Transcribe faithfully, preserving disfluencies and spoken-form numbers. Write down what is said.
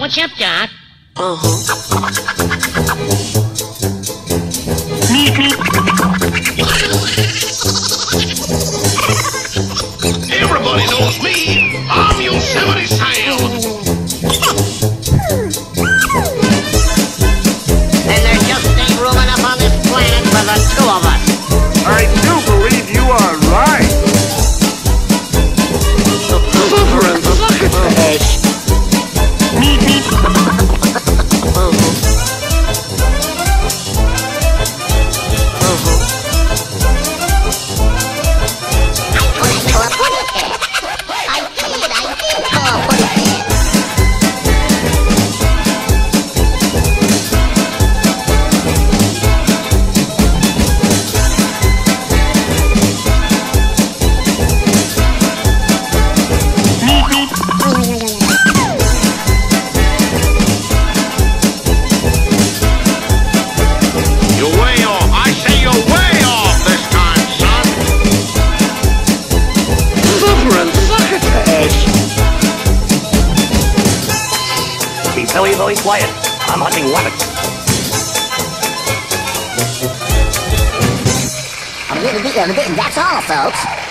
What's up, Doc? Uh-huh. Everybody knows me. I'm Yosemite Sam. And there just ain't room enough on this planet for the two of us. I do believe you are right. Super and succotash. You're way off. I say you're way off this time, son. Super and succotash. Be very, very quiet. I'm hunting rabbits. That's all, folks.